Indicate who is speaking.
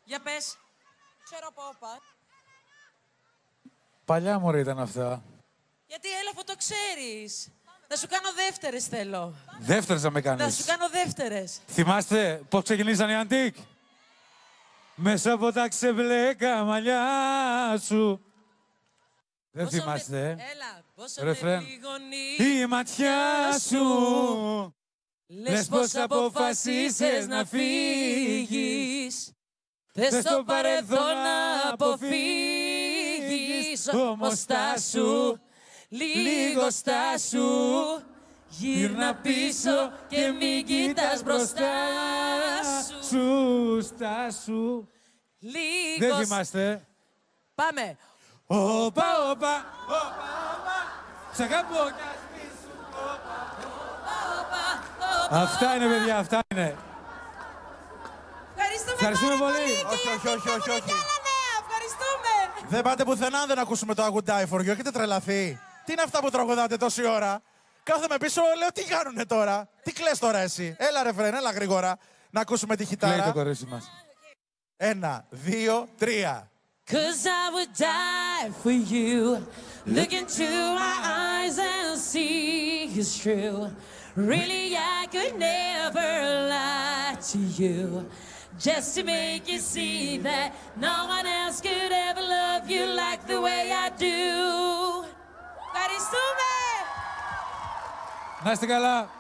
Speaker 1: Για πες. Ξέρω από όπα.
Speaker 2: Παλιά μωρέ ήταν αυτά.
Speaker 1: Γιατί έλα αφού το ξέρεις. Θα σου κάνω δεύτερες θέλω.
Speaker 2: Δεύτερες να με κάνεις.
Speaker 1: Θα σου κάνω δεύτερες.
Speaker 2: Θυμάστε πώς ξεκινήσαν οι Αντίκ. Μέσα από τα ξεμπλέκα μαλλιά σου. Δεν θυμάστε,
Speaker 1: Έλα, πόσο
Speaker 2: Ρεφρέν.
Speaker 1: με πληγωνεί
Speaker 2: Η ματιά σου.
Speaker 1: Λες πως αποφασίσες να φύγεις. Θες το παρελθόν να αποφύγεις. Όμως στάσου, λίγο στάσου. Γύρνα πίσω και μην κοιτάς μπροστά σου.
Speaker 2: Στάσου.
Speaker 1: Λίγο.
Speaker 2: Δεν θυμάστε.
Speaker 1: Πάμε.
Speaker 2: Όπα, όπα, σ' αγαπώ κι ας μη σου Αυτά είναι, παιδιά, αυτά είναι.
Speaker 1: Ευχαριστούμε
Speaker 2: πολύ.
Speaker 3: Όχι.
Speaker 1: Ευχαριστούμε.
Speaker 3: Δεν πάτε πουθενά αν δεν ακούσουμε το I Would Die For You. Έχετε τρελαθεί. Τι είναι αυτά που τραγουδάτε τόση ώρα. Κάθομαι πίσω, λέω τι κάνουνε τώρα. Τι κλαις τώρα εσύ. Έλα ρε φρέν, έλα γρήγορα. Να ακούσουμε τη
Speaker 2: Λέει
Speaker 3: χιτάρα.
Speaker 2: το κορίτσι μας.
Speaker 3: 1, 2, 3.
Speaker 1: Cause I would die for you. Look into my eyes and see it's true. Really, I could never lie to you. Just to make you see that no one else could ever love you like the way I do. Ευχαριστούμε!
Speaker 2: Να είστε καλά.